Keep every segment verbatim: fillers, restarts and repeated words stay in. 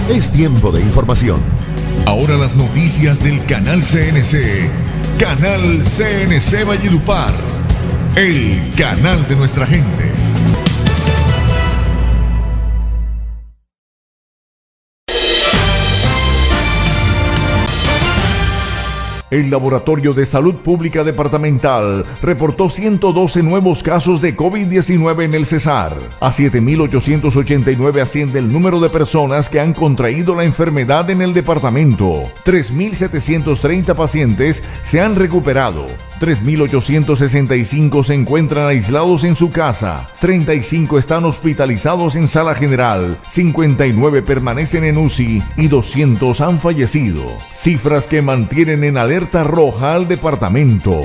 Es tiempo de información. Ahora las noticias del Canal C N C. Canal C N C Valledupar. El canal de nuestra gente. El Laboratorio de Salud Pública Departamental reportó ciento doce nuevos casos de COVID diecinueve en el Cesar. A siete mil ochocientos ochenta y nueve asciende el número de personas que han contraído la enfermedad en el departamento. tres mil setecientos treinta pacientes se han recuperado. tres mil ochocientos sesenta y cinco se encuentran aislados en su casa. treinta y cinco están hospitalizados en sala general. cincuenta y nueve permanecen en U C I y doscientos han fallecido. Cifras que mantienen en alerta roja al departamento.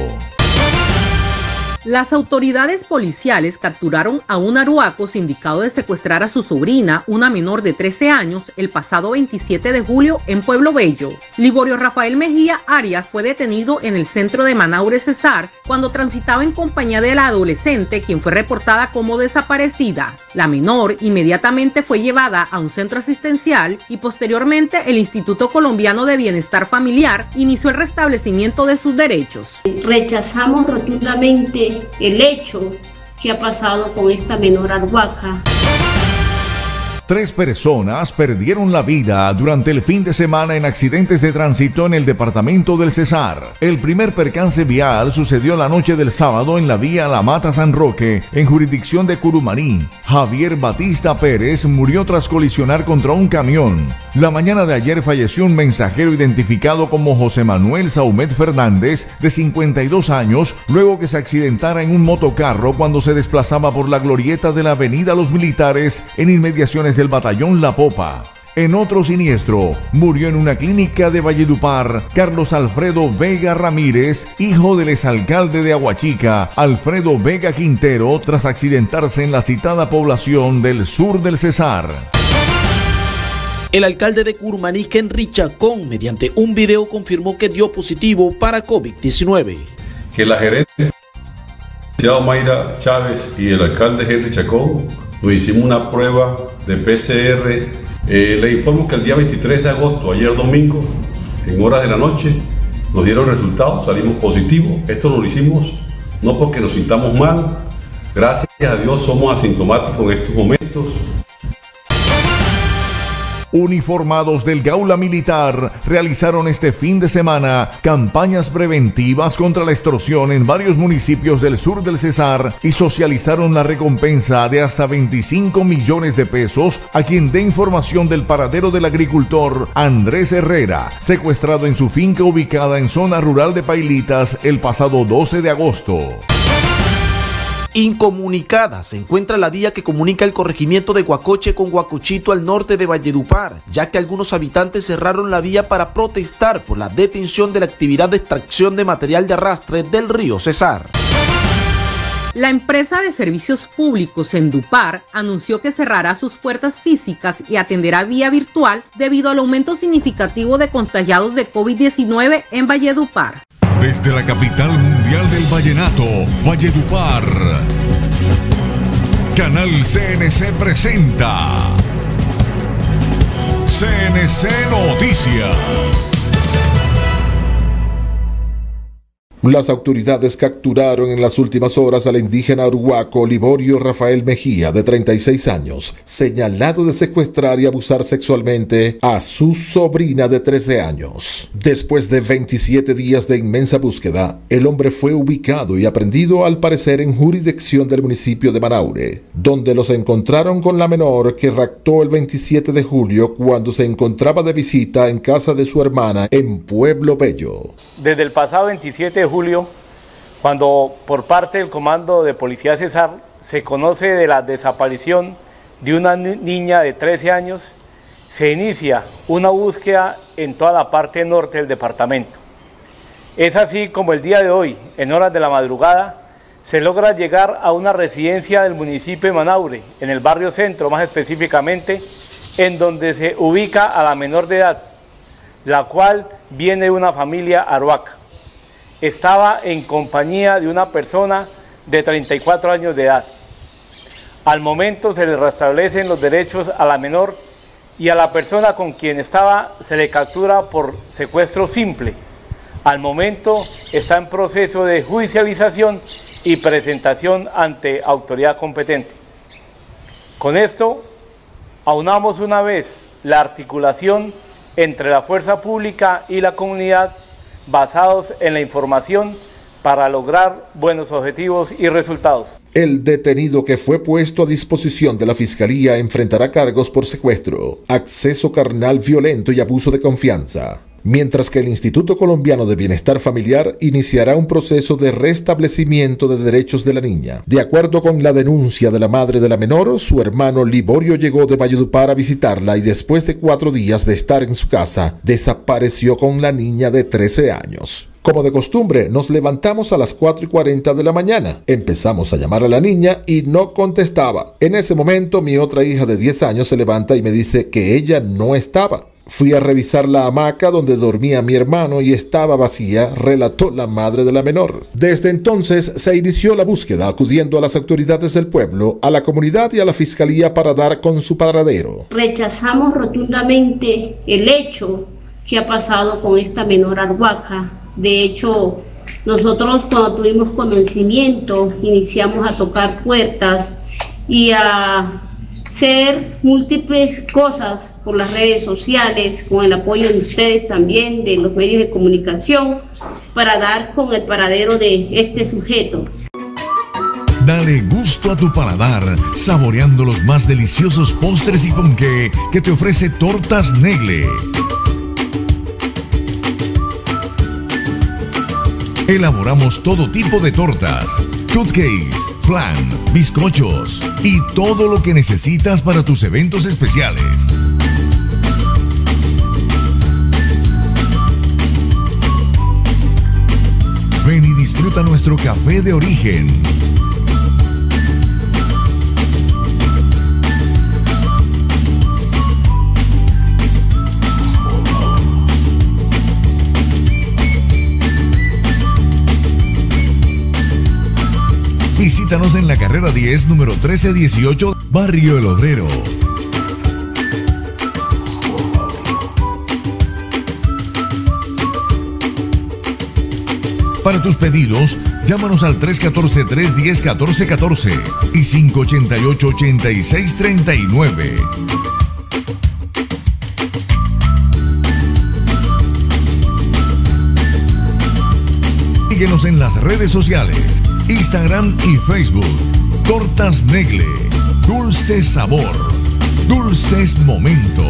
Las autoridades policiales capturaron a un arhuaco sindicado de secuestrar a su sobrina, una menor de trece años, el pasado veintisiete de julio en Pueblo Bello. Liborio Rafael Mejía Arias fue detenido en el centro de Manaure, Cesar, cuando transitaba en compañía de la adolescente, quien fue reportada como desaparecida. La menor inmediatamente fue llevada a un centro asistencial y posteriormente el Instituto Colombiano de Bienestar Familiar inició el restablecimiento de sus derechos. Rechazamos rotundamente el hecho que ha pasado con esta menor arhuaca. Tres personas perdieron la vida durante el fin de semana en accidentes de tránsito en el departamento del Cesar. El primer percance vial sucedió la noche del sábado en la vía La Mata San Roque, en jurisdicción de Curumaní. Javier Batista Pérez murió tras colisionar contra un camión. La mañana de ayer falleció un mensajero identificado como José Manuel Saumet Fernández, de cincuenta y dos años, luego que se accidentara en un motocarro cuando se desplazaba por la glorieta de la avenida Los Militares en inmediaciones del batallón La Popa. En otro siniestro, murió en una clínica de Valledupar Carlos Alfredo Vega Ramírez, hijo del exalcalde de Aguachica, Alfredo Vega Quintero, tras accidentarse en la citada población del sur del Cesar. El alcalde de Curumaní, Henry Chacón, mediante un video confirmó que dio positivo para COVID diecinueve. Que la gerente Mayra Chávez y el alcalde Henry Chacón nos hicimos una prueba de P C R. Eh, le informo que el día veintitrés de agosto, ayer domingo, en horas de la noche, nos dieron resultados, salimos positivos. Esto lo hicimos no porque nos sintamos mal, gracias a Dios somos asintomáticos en estos momentos. Uniformados del Gaula Militar realizaron este fin de semana campañas preventivas contra la extorsión en varios municipios del sur del Cesar y socializaron la recompensa de hasta veinticinco millones de pesos a quien dé información del paradero del agricultor Andrés Herrera, secuestrado en su finca ubicada en zona rural de Pailitas el pasado doce de agosto. Incomunicada se encuentra la vía que comunica el corregimiento de Guacoche con Guacochito al norte de Valledupar, ya que algunos habitantes cerraron la vía para protestar por la detención de la actividad de extracción de material de arrastre del río Cesar. La empresa de servicios públicos Endupar anunció que cerrará sus puertas físicas y atenderá vía virtual debido al aumento significativo de contagiados de COVID diecinueve en Valledupar. Desde la capital mundial del vallenato, Valledupar, Canal C N C presenta C N C Noticias. Las autoridades capturaron en las últimas horas al indígena arhuaco Liborio Rafael Mejía, de treinta y seis años, señalado de secuestrar y abusar sexualmente a su sobrina de trece años. Después de veintisiete días de inmensa búsqueda, el hombre fue ubicado y aprehendido al parecer en jurisdicción del municipio de Manaure, donde los encontraron con la menor que raptó el veintisiete de julio cuando se encontraba de visita en casa de su hermana en Pueblo Bello. Desde el pasado veintisiete de julio, cuando por parte del Comando de Policía Cesar se conoce de la desaparición de una niña de trece años, se inicia una búsqueda en toda la parte norte del departamento. Es así como el día de hoy, en horas de la madrugada, se logra llegar a una residencia del municipio de Manaure, en el barrio Centro más específicamente, en donde se ubica a la menor de edad, la cual viene de una familia arhuaca. Estaba en compañía de una persona de treinta y cuatro años de edad. Al momento se le restablecen los derechos a la menor y a la persona con quien estaba se le captura por secuestro simple. Al momento está en proceso de judicialización y presentación ante autoridad competente. Con esto, aunamos una vez la articulación entre la fuerza pública y la comunidad basados en la información para lograr buenos objetivos y resultados. El detenido que fue puesto a disposición de la Fiscalía enfrentará cargos por secuestro, acceso carnal violento y abuso de confianza, mientras que el Instituto Colombiano de Bienestar Familiar iniciará un proceso de restablecimiento de derechos de la niña. De acuerdo con la denuncia de la madre de la menor, su hermano Liborio llegó de Valledupar a visitarla y después de cuatro días de estar en su casa, desapareció con la niña de trece años. Como de costumbre, nos levantamos a las cuatro y cuarenta de la mañana. Empezamos a llamar a la niña y no contestaba. En ese momento, mi otra hija de diez años se levanta y me dice que ella no estaba. Fui a revisar la hamaca donde dormía mi hermano y estaba vacía, relató la madre de la menor. Desde entonces se inició la búsqueda acudiendo a las autoridades del pueblo, a la comunidad y a la fiscalía para dar con su paradero. Rechazamos rotundamente el hecho que ha pasado con esta menor Arhuaca. De hecho, nosotros cuando tuvimos conocimiento iniciamos a tocar puertas y a hacer múltiples cosas por las redes sociales, con el apoyo de ustedes también, de los medios de comunicación, para dar con el paradero de este sujeto. Dale gusto a tu paladar, saboreando los más deliciosos postres y ponqué que te ofrece Tortas Negle. Elaboramos todo tipo de tortas, cupcakes, flan, bizcochos y todo lo que necesitas para tus eventos especiales. Ven y disfruta nuestro café de origen. Visítanos en la carrera diez, número trece dieciocho, Barrio El Obrero. Para tus pedidos, llámanos al tres uno cuatro, tres uno cero, uno cuatro uno cuatro y cinco ocho ocho, ocho seis tres nueve. Síguenos en las redes sociales, Instagram y Facebook. Tortas Negle, dulce sabor, dulces momentos.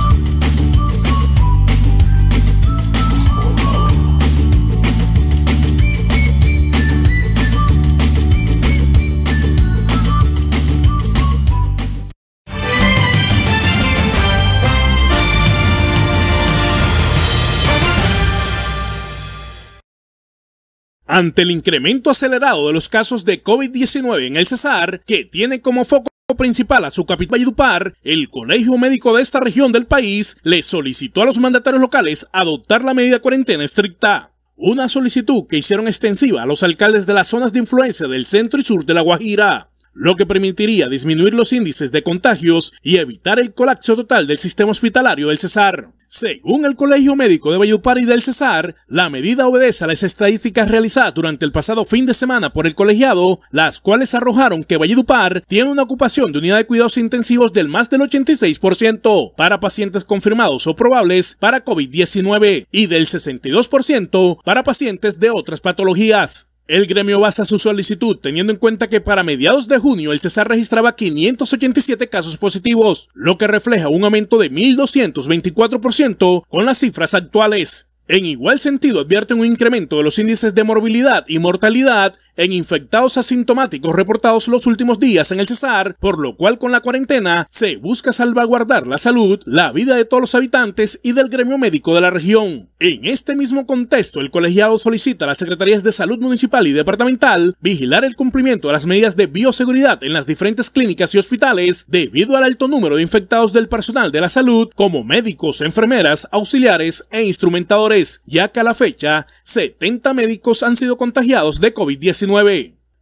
Ante el incremento acelerado de los casos de COVID diecinueve en el Cesar, que tiene como foco principal a su capital Valledupar, el Colegio Médico de esta región del país le solicitó a los mandatarios locales adoptar la medida de cuarentena estricta. Una solicitud que hicieron extensiva a los alcaldes de las zonas de influencia del centro y sur de La Guajira, lo que permitiría disminuir los índices de contagios y evitar el colapso total del sistema hospitalario del Cesar. Según el Colegio Médico de Valledupar y del Cesar, la medida obedece a las estadísticas realizadas durante el pasado fin de semana por el colegiado, las cuales arrojaron que Valledupar tiene una ocupación de unidad de cuidados intensivos del más del ochenta y seis por ciento para pacientes confirmados o probables para COVID diecinueve y del sesenta y dos por ciento para pacientes de otras patologías. El gremio basa su solicitud teniendo en cuenta que para mediados de junio el Cesar registraba quinientos ochenta y siete casos positivos, lo que refleja un aumento de mil doscientos veinticuatro por ciento con las cifras actuales. En igual sentido, advierten un incremento de los índices de morbilidad y mortalidad en infectados asintomáticos reportados los últimos días en el Cesar, por lo cual con la cuarentena se busca salvaguardar la salud, la vida de todos los habitantes y del gremio médico de la región. En este mismo contexto, el colegiado solicita a las Secretarías de Salud Municipal y Departamental vigilar el cumplimiento de las medidas de bioseguridad en las diferentes clínicas y hospitales debido al alto número de infectados del personal de la salud, como médicos, enfermeras, auxiliares e instrumentadores, ya que a la fecha setenta médicos han sido contagiados de COVID diecinueve.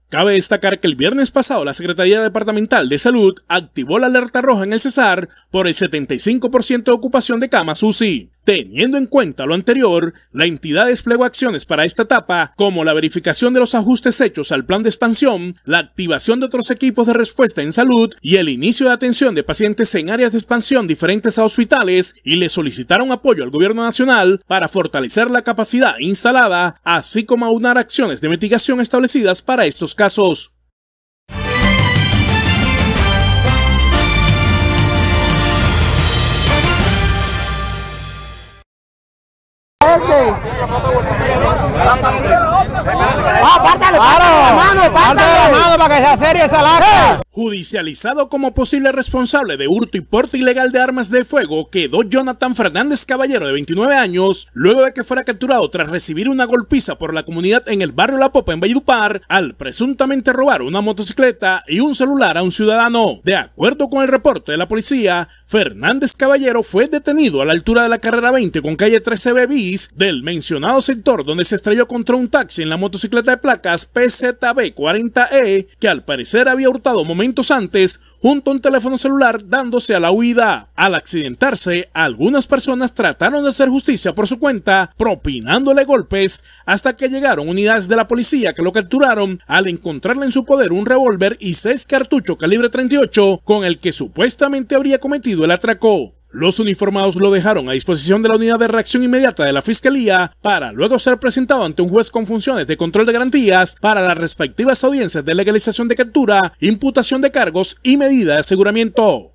Cabe destacar que el viernes pasado la Secretaría Departamental de Salud activó la alerta roja en el Cesar por el setenta y cinco por ciento de ocupación de camas U C I. Teniendo en cuenta lo anterior, la entidad desplegó acciones para esta etapa, como la verificación de los ajustes hechos al plan de expansión, la activación de otros equipos de respuesta en salud y el inicio de atención de pacientes en áreas de expansión diferentes a hospitales, y le solicitaron apoyo al gobierno nacional para fortalecer la capacidad instalada, así como aunar acciones de mitigación establecidas para estos casos. Judicializado como posible responsable de hurto y porte ilegal de armas de fuego, quedó Jonathan Fernández Caballero, de veintinueve años, luego de que fuera capturado tras recibir una golpiza por la comunidad en el barrio La Popa, en Valledupar, al presuntamente robar una motocicleta y un celular a un ciudadano. De acuerdo con el reporte de la policía, Fernández Caballero fue detenido a la altura de la carrera veinte con calle trece B bis del mencionado sector, donde se estrelló contra un taxi en la motocicleta de placas P Z B cuarenta E, que al parecer había hurtado momentos antes junto a un teléfono celular, dándose a la huida. Al accidentarse, algunas personas trataron de hacer justicia por su cuenta, propinándole golpes, hasta que llegaron unidades de la policía que lo capturaron al encontrarle en su poder un revólver y seis cartuchos calibre treinta y ocho con el que supuestamente habría cometido el atraco. Los uniformados lo dejaron a disposición de la unidad de reacción inmediata de la Fiscalía para luego ser presentado ante un juez con funciones de control de garantías para las respectivas audiencias de legalización de captura, imputación de cargos y medida de aseguramiento.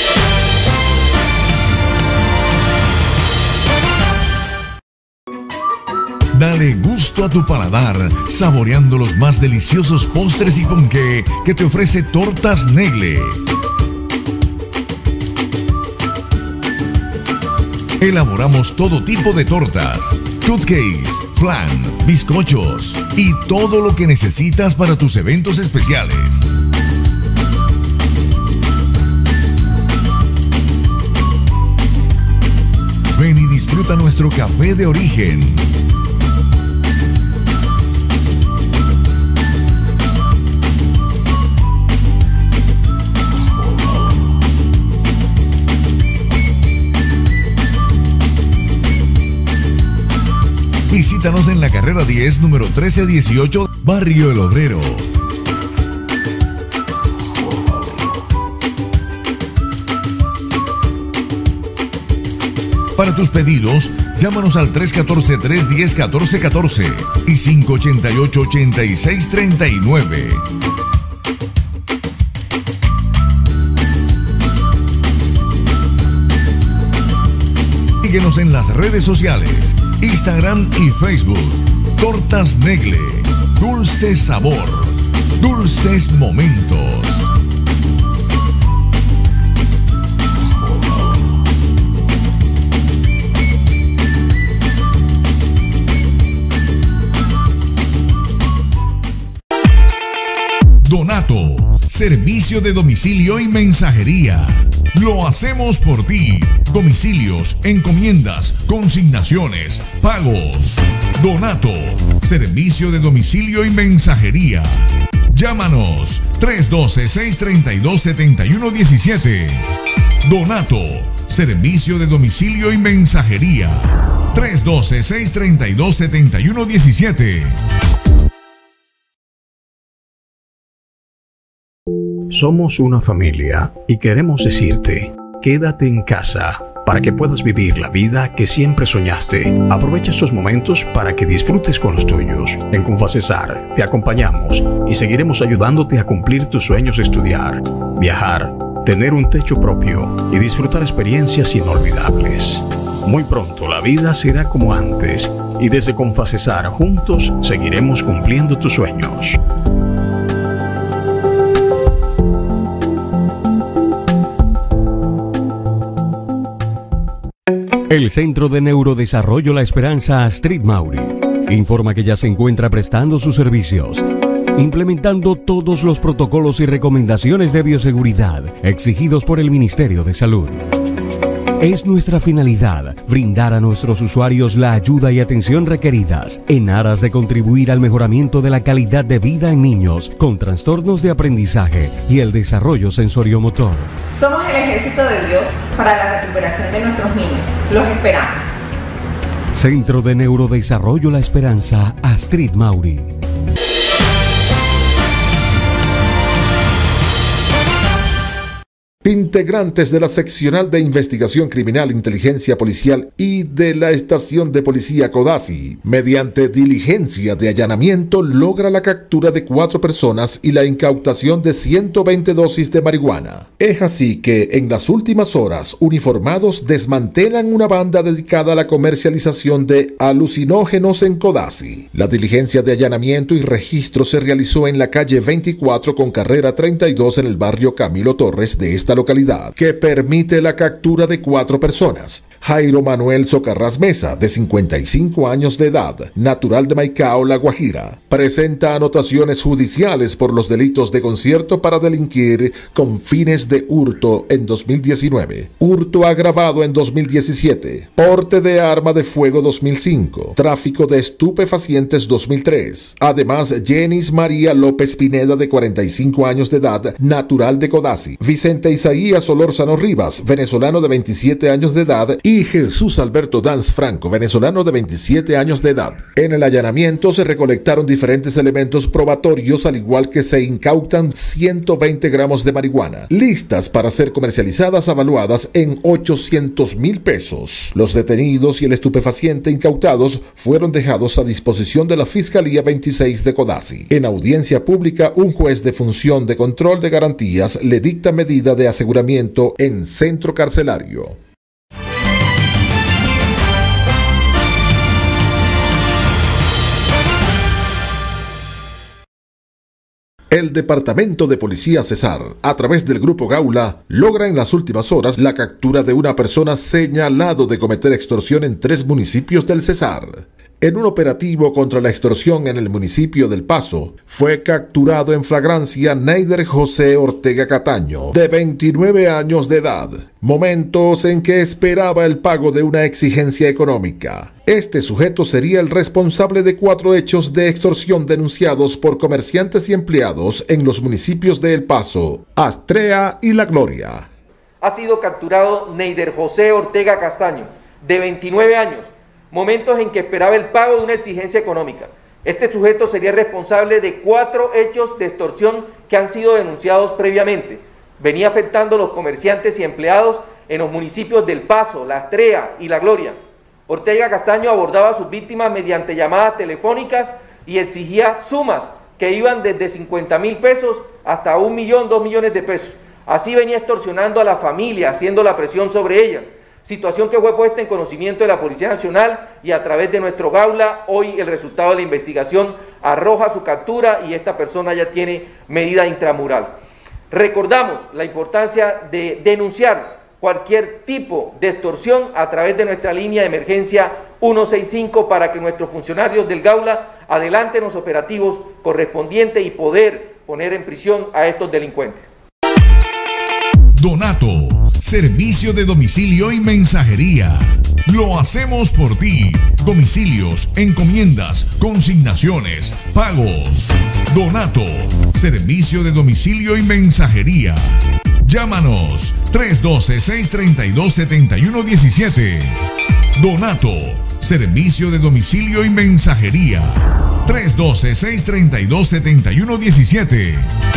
Dale gusto a tu paladar saboreando los más deliciosos postres y ponqué que te ofrece Tortas Negle. Elaboramos todo tipo de tortas, cupcakes, flan, bizcochos y todo lo que necesitas para tus eventos especiales. Ven y disfruta nuestro café de origen. Visítanos en la carrera diez, número trece dieciocho, Barrio El Obrero. Para tus pedidos, llámanos al tres uno cuatro, tres uno cero, uno cuatro uno cuatro y cinco ocho ocho, ocho seis tres nueve. Síguenos en las redes sociales, Instagram y Facebook. Tortas Negle, dulce sabor, dulces momentos. Donato, servicio de domicilio y mensajería. Lo hacemos por ti. Domicilios, encomiendas, consignaciones, pagos. Donato, servicio de domicilio y mensajería. Llámanos tres uno dos, seis tres dos, siete uno uno siete. Donato, servicio de domicilio y mensajería. tres uno dos, seis tres dos, siete uno uno siete. Somos una familia y queremos decirte, quédate en casa para que puedas vivir la vida que siempre soñaste. Aprovecha estos momentos para que disfrutes con los tuyos. En Confacesar te acompañamos y seguiremos ayudándote a cumplir tus sueños de estudiar, viajar, tener un techo propio y disfrutar experiencias inolvidables. Muy pronto la vida será como antes y desde Confacesar juntos seguiremos cumpliendo tus sueños. El Centro de Neurodesarrollo La Esperanza Astrid Mauri informa que ya se encuentra prestando sus servicios, implementando todos los protocolos y recomendaciones de bioseguridad exigidos por el Ministerio de Salud. Es nuestra finalidad brindar a nuestros usuarios la ayuda y atención requeridas en aras de contribuir al mejoramiento de la calidad de vida en niños con trastornos de aprendizaje y el desarrollo sensoriomotor. Somos el ejército de Dios para la recuperación de nuestros niños. Los esperamos. Centro de Neurodesarrollo La Esperanza, Astrid Mauri. Integrantes de la Seccional de Investigación Criminal, Inteligencia Policial y de la Estación de Policía Codazzi, mediante diligencia de allanamiento, logra la captura de cuatro personas y la incautación de ciento veinte dosis de marihuana. Es así que, en las últimas horas, uniformados desmantelan una banda dedicada a la comercialización de alucinógenos en Codazzi. La diligencia de allanamiento y registro se realizó en la calle veinticuatro con carrera treinta y dos en el barrio Camilo Torres de esta localidad, que permite la captura de cuatro personas. Jairo Manuel Socarrás Mesa, de cincuenta y cinco años de edad, natural de Maicao, La Guajira, presenta anotaciones judiciales por los delitos de concierto para delinquir con fines de hurto en dos mil diecinueve, hurto agravado en dos mil diecisiete, porte de arma de fuego dos mil cinco, tráfico de estupefacientes dos mil tres. Además, Jenis María López Pineda, de cuarenta y cinco años de edad, natural de Codazzi, Vicente Isaías Solórzano Rivas, venezolano de veintisiete años de edad, y Jesús Alberto Danz Franco, venezolano de veintisiete años de edad. En el allanamiento se recolectaron diferentes elementos probatorios, al igual que se incautan ciento veinte gramos de marihuana, listas para ser comercializadas, avaluadas en ochocientos mil pesos. Los detenidos y el estupefaciente incautados fueron dejados a disposición de la Fiscalía veintiséis de Codazzi. En audiencia pública, un juez de función de control de garantías le dicta medida de aseguramiento en centro carcelario. El Departamento de Policía Cesar, a través del Grupo Gaula, logra en las últimas horas la captura de una persona señalado de cometer extorsión en tres municipios del Cesar. En un operativo contra la extorsión en el municipio del Paso, fue capturado en flagrancia Neider José Ortega Cataño, de veintinueve años de edad, momentos en que esperaba el pago de una exigencia económica. Este sujeto sería el responsable de cuatro hechos de extorsión denunciados por comerciantes y empleados en los municipios de El Paso, Astrea y La Gloria. Ha sido capturado Neider José Ortega Castaño, de veintinueve años, momentos en que esperaba el pago de una exigencia económica. Este sujeto sería responsable de cuatro hechos de extorsión que han sido denunciados previamente. Venía afectando a los comerciantes y empleados en los municipios del Paso, La Astrea y La Gloria. Ortega Castaño abordaba a sus víctimas mediante llamadas telefónicas y exigía sumas que iban desde cincuenta mil pesos hasta un millón, dos millones de pesos. Así venía extorsionando a la familia, haciendo la presión sobre ellas. Situación que fue puesta en conocimiento de la Policía Nacional y a través de nuestro Gaula, hoy el resultado de la investigación arroja su captura y esta persona ya tiene medida intramural. Recordamos la importancia de denunciar cualquier tipo de extorsión a través de nuestra línea de emergencia ciento sesenta y cinco para que nuestros funcionarios del Gaula adelanten los operativos correspondientes y poder poner en prisión a estos delincuentes. Donato, servicio de domicilio y mensajería. Lo hacemos por ti. Domicilios, encomiendas, consignaciones, pagos. Donato, servicio de domicilio y mensajería. Llámanos tres uno dos, seis tres dos, siete uno uno siete. Donato, servicio de domicilio y mensajería. tres uno dos, seis tres dos, siete uno uno siete.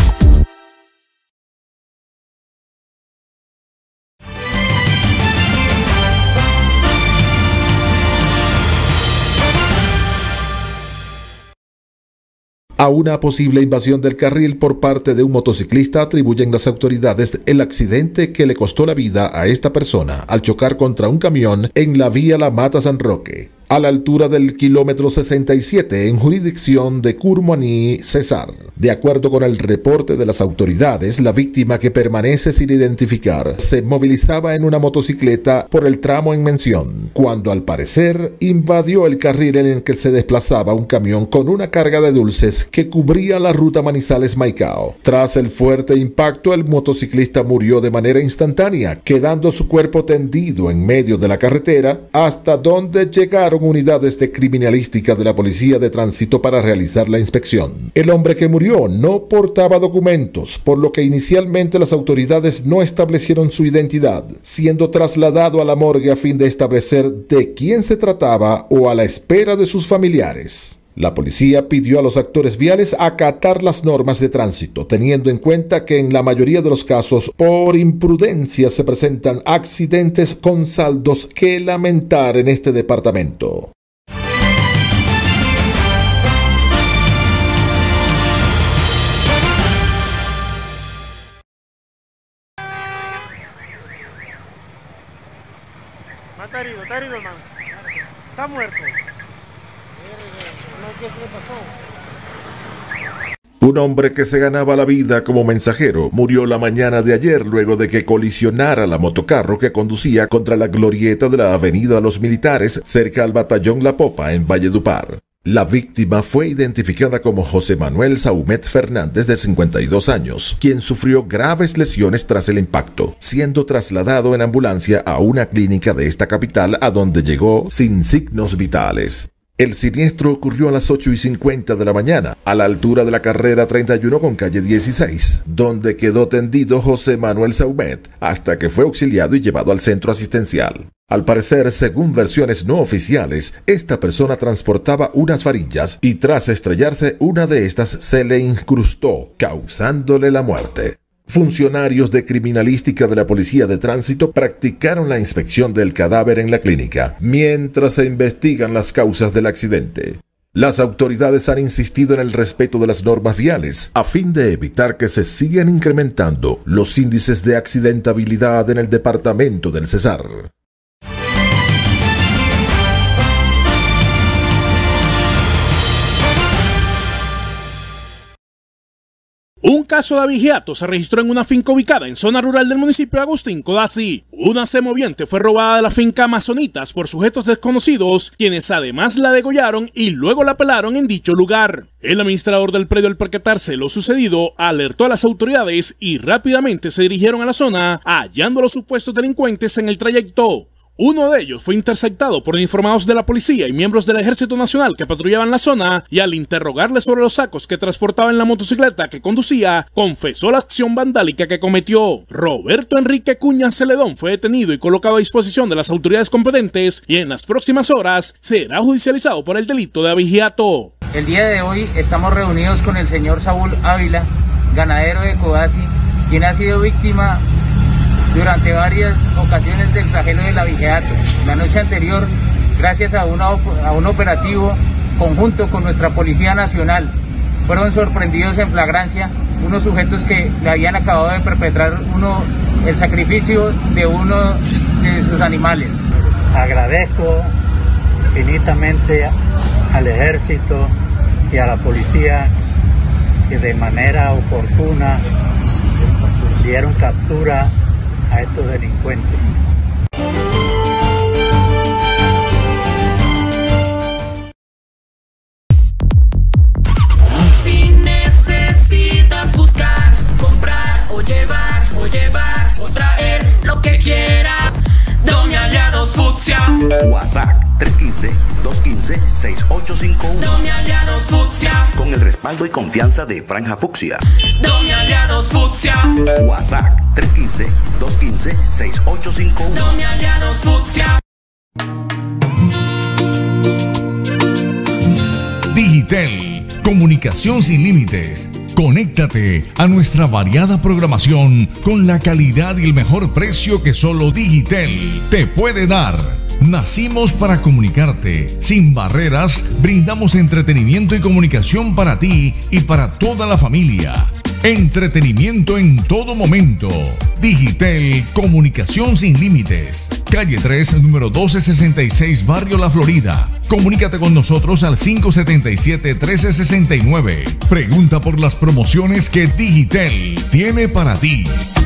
A una posible invasión del carril por parte de un motociclista atribuyen las autoridades el accidente que le costó la vida a esta persona al chocar contra un camión en la vía La Mata San Roque. a la altura del kilómetro sesenta y siete en jurisdicción de Curmaní, Cesar. De acuerdo con el reporte de las autoridades, la víctima, que permanece sin identificar, se movilizaba en una motocicleta por el tramo en mención, cuando al parecer invadió el carril en el que se desplazaba un camión con una carga de dulces que cubría la ruta Manizales-Maicao. Tras el fuerte impacto, el motociclista murió de manera instantánea, quedando su cuerpo tendido en medio de la carretera, hasta donde llegaron unidades de criminalística de la Policía de Tránsito para realizar la inspección. El hombre que murió no portaba documentos, por lo que inicialmente las autoridades no establecieron su identidad, siendo trasladado a la morgue a fin de establecer de quién se trataba o a la espera de sus familiares. La policía pidió a los actores viales acatar las normas de tránsito, teniendo en cuenta que en la mayoría de los casos, por imprudencia, se presentan accidentes con saldos que lamentar en este departamento. Está herido, está herido, hermano. Está muerto. ¿Qué le pasó? Un hombre que se ganaba la vida como mensajero murió la mañana de ayer luego de que colisionara la motocarro que conducía contra la glorieta de la Avenida Los Militares cerca al Batallón La Popa en Valledupar. La víctima fue identificada como José Manuel Saumet Fernández, de cincuenta y dos años, quien sufrió graves lesiones tras el impacto, siendo trasladado en ambulancia a una clínica de esta capital, a donde llegó sin signos vitales. El siniestro ocurrió a las ocho y cincuenta de la mañana, a la altura de la carrera treinta y uno con calle dieciséis, donde quedó tendido José Manuel Saumet hasta que fue auxiliado y llevado al centro asistencial. Al parecer, según versiones no oficiales, esta persona transportaba unas varillas y tras estrellarse una de estas se le incrustó, causándole la muerte. Funcionarios de criminalística de la Policía de Tránsito practicaron la inspección del cadáver en la clínica, mientras se investigan las causas del accidente. Las autoridades han insistido en el respeto de las normas viales, a fin de evitar que se sigan incrementando los índices de accidentabilidad en el departamento del Cesar. Un caso de abigeato se registró en una finca ubicada en zona rural del municipio de Agustín Codazzi. Una semoviente fue robada de la finca Amazonitas por sujetos desconocidos, quienes además la degollaron y luego la pelaron en dicho lugar. El administrador del predio, al percatarse lo sucedido, alertó a las autoridades y rápidamente se dirigieron a la zona, hallando a los supuestos delincuentes en el trayecto. Uno de ellos fue interceptado por uniformados de la policía y miembros del Ejército Nacional que patrullaban la zona, y al interrogarle sobre los sacos que transportaba en la motocicleta que conducía, confesó la acción vandálica que cometió. Roberto Enrique Cuña Celedón fue detenido y colocado a disposición de las autoridades competentes, y en las próximas horas será judicializado por el delito de abigeato. El día de hoy estamos reunidos con el señor Saúl Ávila, ganadero de Codazzi, quien ha sido víctima durante varias ocasiones del flagelo del abigeato. La noche anterior, gracias a, una, a un operativo conjunto con nuestra Policía Nacional, fueron sorprendidos en flagrancia unos sujetos que le habían acabado de perpetrar uno, el sacrificio de uno de sus animales. Agradezco infinitamente al Ejército y a la Policía que de manera oportuna dieron captura a estos delincuentes. Si necesitas buscar, comprar o llevar, o llevar o traer lo que quiera, Doña Aliados Fucsia. WhatsApp tres uno cinco, dos uno cinco, seis ocho cinco uno. Doña Aliados Fucsia. Con el respaldo y confianza de Franja Fucsia. Doña Aliados Fucsia. WhatsApp tres uno cinco, dos uno cinco, seis ocho cinco uno. Doña Aliados Fucsia. Digitel, comunicación sin límites. Conéctate a nuestra variada programación con la calidad y el mejor precio que solo Digitel te puede dar. Nacimos para comunicarte. Sin barreras, brindamos entretenimiento y comunicación para ti y para toda la familia. Entretenimiento en todo momento. Digitel, comunicación sin límites. Calle tres, número doce sesenta y seis, Barrio La Florida. Comunícate con nosotros al cinco siete siete, uno tres seis nueve. Pregunta por las promociones que Digitel tiene para ti.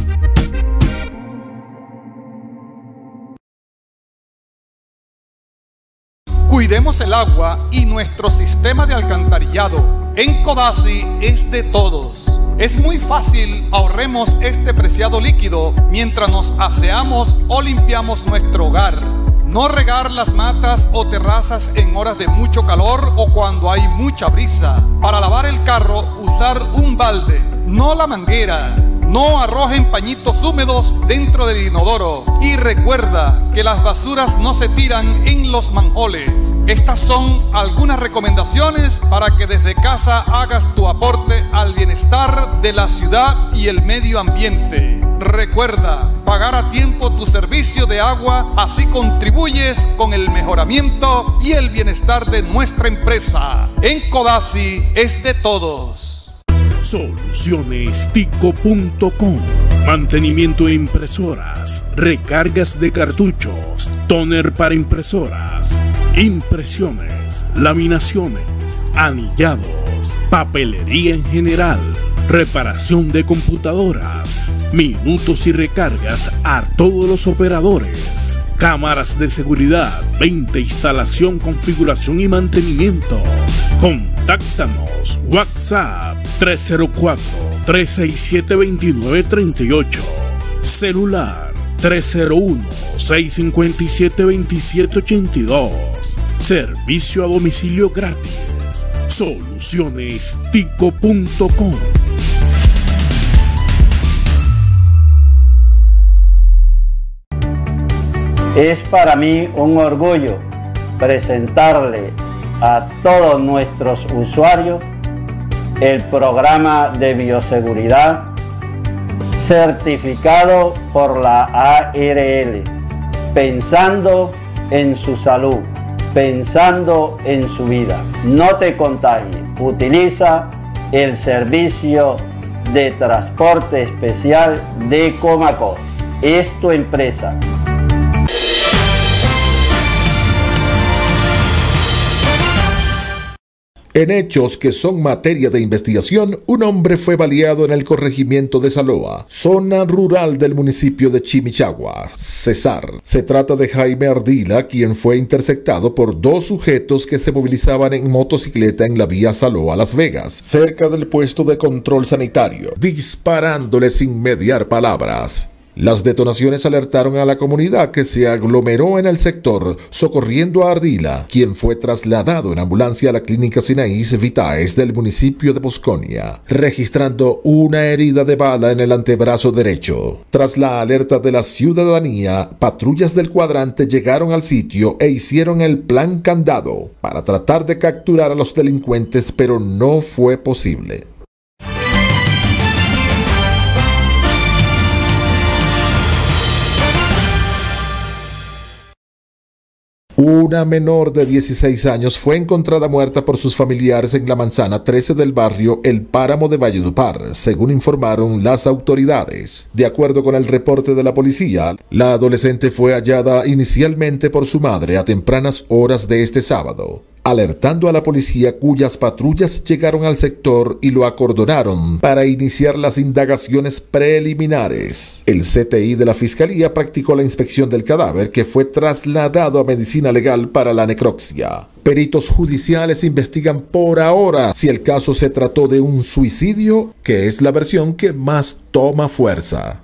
Cuidemos el agua y nuestro sistema de alcantarillado. En Codazzi es de todos. Es muy fácil, ahorremos este preciado líquido mientras nos aseamos o limpiamos nuestro hogar. No regar las matas o terrazas en horas de mucho calor o cuando hay mucha brisa. Para lavar el carro, usar un balde, no la manguera. No arrojen pañitos húmedos dentro del inodoro. Y recuerda que las basuras no se tiran en los manjoles. Estas son algunas recomendaciones para que desde casa hagas tu aporte al bienestar de la ciudad y el medio ambiente. Recuerda, pagar a tiempo tu servicio de agua, así contribuyes con el mejoramiento y el bienestar de nuestra empresa. En Codazzi es de todos. Soluciones Tico punto com. Mantenimiento de impresoras, recargas de cartuchos, tóner para impresoras, impresiones, laminaciones, anillados, papelería en general, reparación de computadoras, minutos y recargas a todos los operadores, cámaras de seguridad, venta, instalación, configuración y mantenimiento. Contáctanos, WhatsApp tres cero cuatro, tres seis siete, dos nueve tres ocho, celular tres cero uno, seis cinco siete, dos siete ocho dos, servicio a domicilio gratis. Soluciones Tico punto com. Es para mí un orgullo presentarle a todos nuestros usuarios el programa de bioseguridad certificado por la A R L, pensando en su salud, pensando en su vida. No te contagies, utiliza el servicio de transporte especial de Comacos. Es tu empresa. En hechos que son materia de investigación, un hombre fue baleado en el corregimiento de Saloa, zona rural del municipio de Chimichagua, Cesar. Se trata de Jaime Ardila, quien fue interceptado por dos sujetos que se movilizaban en motocicleta en la vía Saloa-Las Vegas, cerca del puesto de control sanitario, disparándole sin mediar palabras. Las detonaciones alertaron a la comunidad, que se aglomeró en el sector, socorriendo a Ardila, quien fue trasladado en ambulancia a la clínica Sinaís Vitaes del municipio de Bosconia, registrando una herida de bala en el antebrazo derecho. Tras la alerta de la ciudadanía, patrullas del cuadrante llegaron al sitio e hicieron el plan candado para tratar de capturar a los delincuentes, pero no fue posible. Una menor de dieciséis años fue encontrada muerta por sus familiares en la manzana trece del barrio El Páramo de Valledupar, según informaron las autoridades. De acuerdo con el reporte de la policía, la adolescente fue hallada inicialmente por su madre a tempranas horas de este sábado, alertando a la policía, cuyas patrullas llegaron al sector y lo acordonaron para iniciar las indagaciones preliminares. El C T I de la Fiscalía practicó la inspección del cadáver, que fue trasladado a medicina legal para la necropsia. Peritos judiciales investigan por ahora si el caso se trató de un suicidio, que es la versión que más toma fuerza.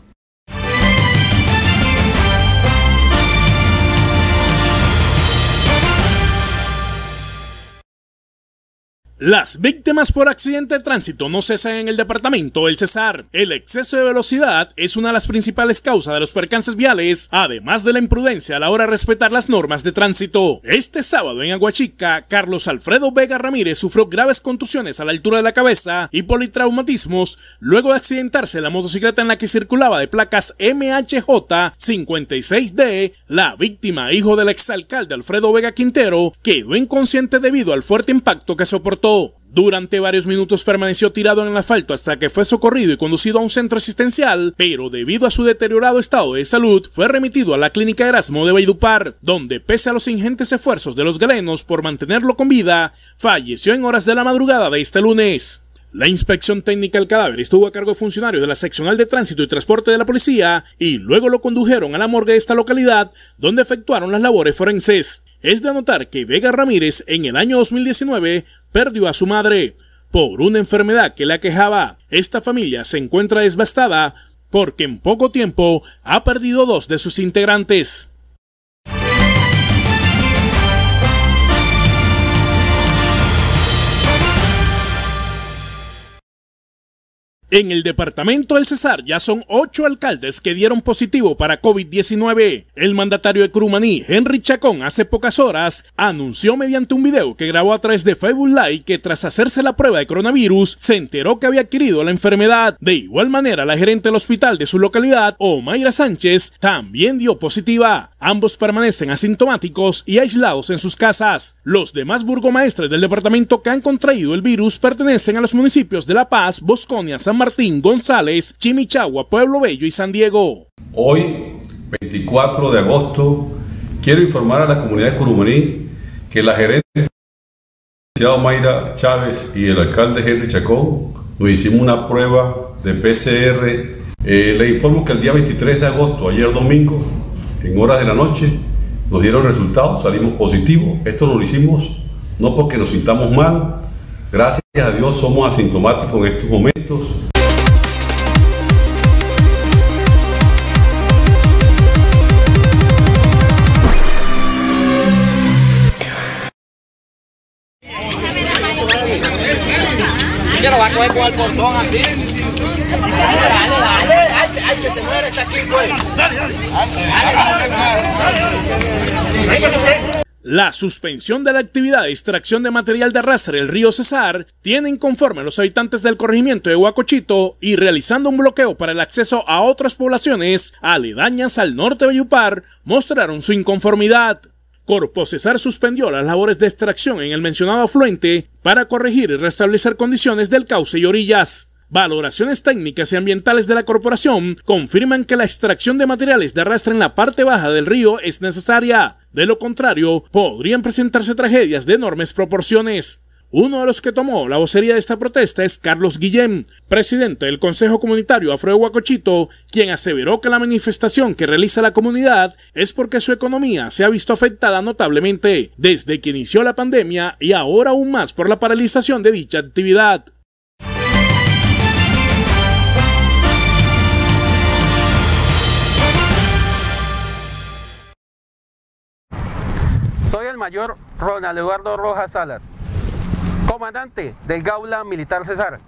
Las víctimas por accidente de tránsito no cesan en el departamento del Cesar. El exceso de velocidad es una de las principales causas de los percances viales, además de la imprudencia a la hora de respetar las normas de tránsito. Este sábado en Aguachica, Carlos Alfredo Vega Ramírez sufrió graves contusiones a la altura de la cabeza y politraumatismos luego de accidentarse en la motocicleta en la que circulaba de placas M H J cincuenta y seis D. La víctima, hijo del exalcalde Alfredo Vega Quintero, quedó inconsciente debido al fuerte impacto que soportó muerto. Durante varios minutos permaneció tirado en el asfalto hasta que fue socorrido y conducido a un centro asistencial, pero debido a su deteriorado estado de salud fue remitido a la clínica Erasmo de Valledupar, donde pese a los ingentes esfuerzos de los galenos por mantenerlo con vida, falleció en horas de la madrugada de este lunes. La inspección técnica del cadáver estuvo a cargo de funcionarios de la seccional de tránsito y transporte de la policía y luego lo condujeron a la morgue de esta localidad, donde efectuaron las labores forenses. Es de anotar que Vega Ramírez en el año dos mil diecinueve perdió a su madre por una enfermedad que la aquejaba. Esta familia se encuentra devastada porque en poco tiempo ha perdido dos de sus integrantes. En el departamento del Cesar ya son ocho alcaldes que dieron positivo para COVID diecinueve. El mandatario de Curumaní, Henry Chacón, hace pocas horas anunció mediante un video que grabó a través de Facebook Live que tras hacerse la prueba de coronavirus se enteró que había adquirido la enfermedad. De igual manera, la gerente del hospital de su localidad, Omaira Sánchez, también dio positiva. Ambos permanecen asintomáticos y aislados en sus casas. Los demás burgomaestres del departamento que han contraído el virus pertenecen a los municipios de La Paz, Bosconia, San Martín, González, Chimichagua, Pueblo Bello y San Diego. Hoy, veinticuatro de agosto, quiero informar a la comunidad de Curumaní que la gerente Omaira Chávez y el alcalde Henry Chacón nos hicimos una prueba de P C R. Eh, le informo que el día veintitrés de agosto, ayer domingo, en horas de la noche, nos dieron resultados, salimos positivos. Esto lo hicimos no porque nos sintamos mal, gracias a Dios somos asintomáticos en estos momentos. ¿Qué lo va a coger con el portón así? Dale, dale, dale. Ay, ay, que se muere, está aquí, pues. Dale, dale. La suspensión de la actividad de extracción de material de arrastre del río Cesar tiene inconforme a los habitantes del corregimiento de Huacochito y realizando un bloqueo para el acceso a otras poblaciones aledañas al norte de Valledupar mostraron su inconformidad. Corpo Cesar suspendió las labores de extracción en el mencionado afluente para corregir y restablecer condiciones del cauce y orillas. Valoraciones técnicas y ambientales de la corporación confirman que la extracción de materiales de arrastre en la parte baja del río es necesaria. De lo contrario, podrían presentarse tragedias de enormes proporciones. Uno de los que tomó la vocería de esta protesta es Carlos Guillén, presidente del Consejo Comunitario Afro de Huacochito, quien aseveró que la manifestación que realiza la comunidad es porque su economía se ha visto afectada notablemente desde que inició la pandemia y ahora aún más por la paralización de dicha actividad. Soy el mayor Ronald Eduardo Rojas Salas, comandante del Gaula Militar Cesar.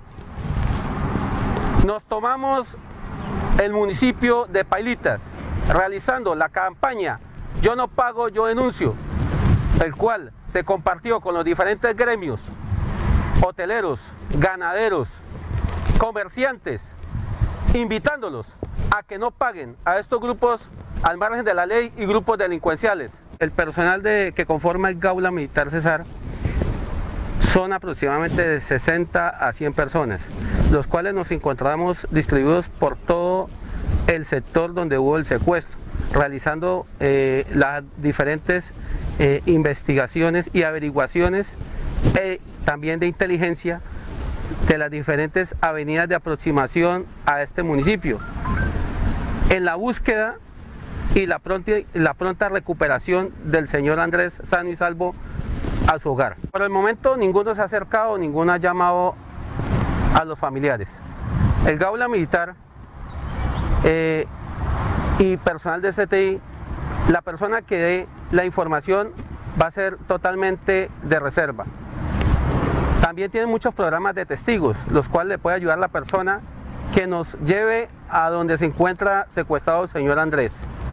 Nos tomamos el municipio de Pailitas, realizando la campaña Yo no pago, yo denuncio, el cual se compartió con los diferentes gremios, hoteleros, ganaderos, comerciantes, invitándolos a que no paguen a estos grupos al margen de la ley y grupos delincuenciales. El personal de, que conforma el Gaula Militar Cesar son aproximadamente de sesenta a cien personas, los cuales nos encontramos distribuidos por todo el sector donde hubo el secuestro, realizando eh, las diferentes eh, investigaciones y averiguaciones eh, también de inteligencia de las diferentes avenidas de aproximación a este municipio, en la búsqueda y la pronta, la pronta recuperación del señor Andrés sano y salvo a su hogar. Por el momento ninguno se ha acercado, ninguno ha llamado a los familiares. El Gaula Militar eh, y personal de C T I, la persona que dé la información va a ser totalmente de reserva. También tienen muchos programas de testigos, los cuales le puede ayudar la persona que nos lleve a donde se encuentra secuestrado el señor Andrés.